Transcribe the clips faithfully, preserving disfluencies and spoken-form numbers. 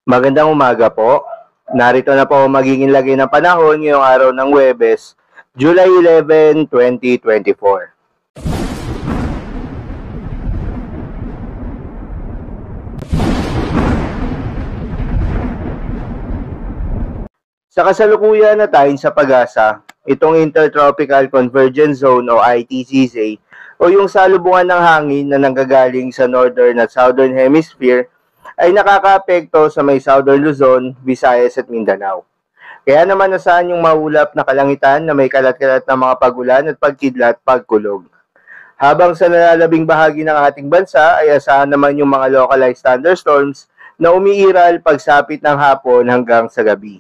Magandang umaga po. Narito na po ang magiging lagay ng panahon ngayong araw ng Huwebes, July eleven, twenty twenty-four. Sa kasalukuyan na tayo sa pag-asa, itong Intertropical Convergence Zone o I T C Z o yung salubungan ng hangin na nanggagaling sa Northern at Southern Hemisphere ay nakakaapekto sa may Southern Luzon, Visayas at Mindanao. Kaya naman nasaan yung maulap na kalangitan na may kalat-kalat na mga pagulan at pagkidlat pagkulog. Habang sa nalalabing bahagi ng ating bansa ay asahan naman yung mga localized thunderstorms na umiiral pagsapit ng hapon hanggang sa gabi.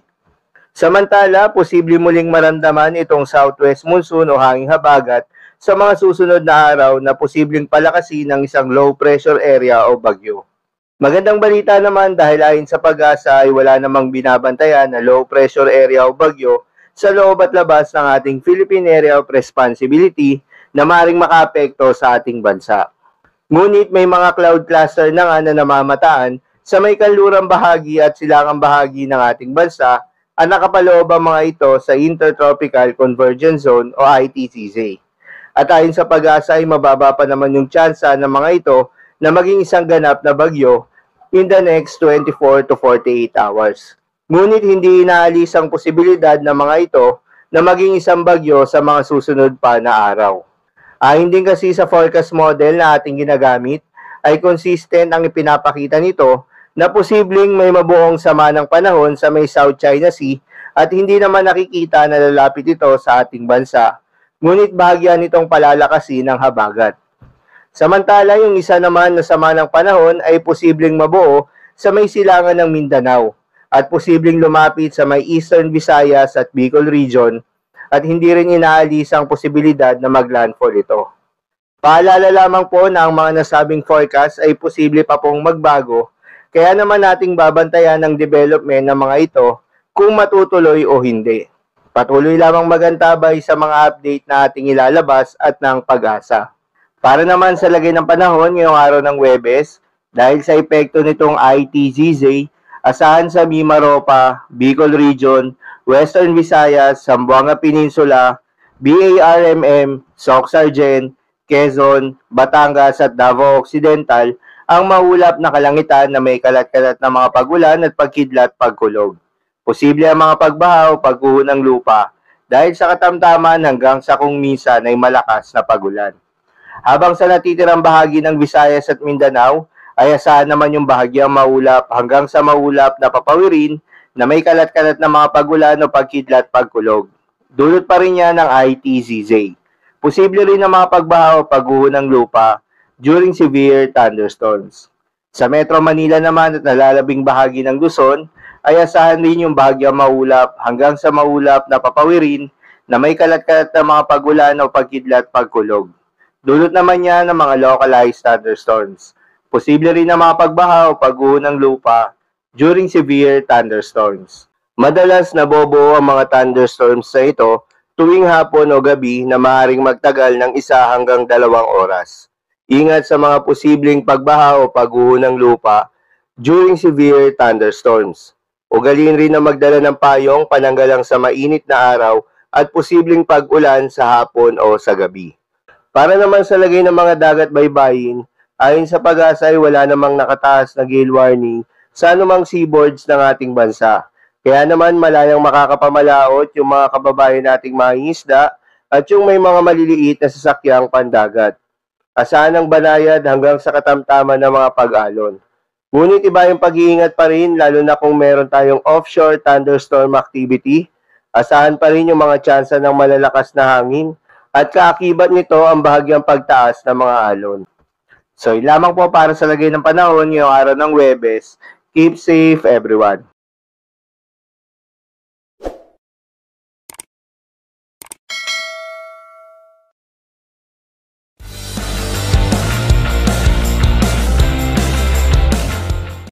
Samantala, posible muling maramdaman itong southwest monsoon o hanging habagat sa mga susunod na araw na posibleng palakasin ng isang low pressure area o bagyo. Magandang balita naman dahil ayon sa pag-asa ay wala namang binabantayan na low pressure area o bagyo sa loob at labas ng ating Philippine Area of Responsibility na maaaring makaapekto sa ating bansa. Ngunit may mga cloud cluster na nga na namamataan sa may kanlurang bahagi at silangang bahagi ng ating bansa at nakapaloob ang mga ito sa Intertropical Convergence Zone o I T C Z. At ayon sa pag-asa ay mababa pa naman yung tsansa ng mga ito na maging isang ganap na bagyo in the next twenty-four to forty-eight hours. Ngunit hindi inaalis ang posibilidad ng mga ito na maging isang bagyo sa mga susunod pa na araw. Ayon din kasi sa forecast model na ating ginagamit, ay consistent ang ipinapakita nito na posibleng may mabuong sama ng panahon sa may South China Sea at hindi naman nakikita na lalapit ito sa ating bansa, ngunit bahagyan nitong palalakasin ng habagat. Samantala, yung isa naman na sama ng panahon ay posibleng mabuo sa may silangan ng Mindanao at posibleng lumapit sa may Eastern Visayas at Bicol region at hindi rin inaalis ang posibilidad na maglandfall ito. Paalala lamang po na ang mga nasabing forecast ay posible pa pong magbago, kaya naman nating babantayan ang development ng mga ito kung matutuloy o hindi. Patuloy lamang magantabay sa mga update na ating ilalabas at ng pag-asa. Para naman sa lagay ng panahon ngayong araw ng Huwebes, dahil sa epekto nitong I T Z Z, asahan sa Mimaropa, Bicol Region, Western Visayas, Zamboanga Peninsula, B A R M M, Soc-Sargen, Quezon, Batangas at Davao Occidental ang maulap na kalangitan na may kalat-kalat na mga pagulan at pagkidlat pagkulog. Posible ang mga pagbaha o pagguho ng lupa dahil sa katamtaman hanggang sa kung minsan ay malakas na pagulan. Habang sa natitirang bahagi ng Visayas at Mindanao, ay asahan naman yung bahagyang maulap hanggang sa maulap na papawirin na may kalat-kalat na mga pagulan o pagkidlat pagkulog. Dulot pa rin yan ng I T Z Z. Posible rin ang mga pagbaha o pagguho ng lupa during severe thunderstorms. Sa Metro Manila naman at nalalabing bahagi ng Luzon, ay asahan rin yung bahagyang maulap hanggang sa maulap na papawirin na may kalat-kalat na mga pagulan o pagkidlat pagkulog. Dulot naman niya ng mga localized thunderstorms. Posible rin ang mga pagbaha o pagguho ng lupa during severe thunderstorms. Madalas nabobuo ang mga thunderstorms sa ito tuwing hapon o gabi na maaaring magtagal ng isa hanggang dalawang oras. Ingat sa mga posibleng pagbaha o pagguho ng lupa during severe thunderstorms. Ugaliin rin na magdala ng payong pananggalang sa mainit na araw at posibleng pag-ulan sa hapon o sa gabi. Para naman sa lagay ng mga dagat baybayin, ayon sa pag-asa ay wala namang nakataas na gale warning sa anumang seaboards ng ating bansa. Kaya naman malayang makakapamalaot yung mga kababayan nating mangingisda at yung may mga maliliit na sasakyang pandagat. Asahan ang banayad hanggang sa katamtaman ng mga pag-alon. Ngunit iba yung pag-iingat pa rin lalo na kung meron tayong offshore thunderstorm activity. Asahan pa rin yung mga tsansa ng malalakas na hangin at kaakibat nito ang bahagyang pagtaas ng mga alon. So, yun lamang po para sa lagay ng panahon ngayong araw ng Huwebes. Keep safe everyone.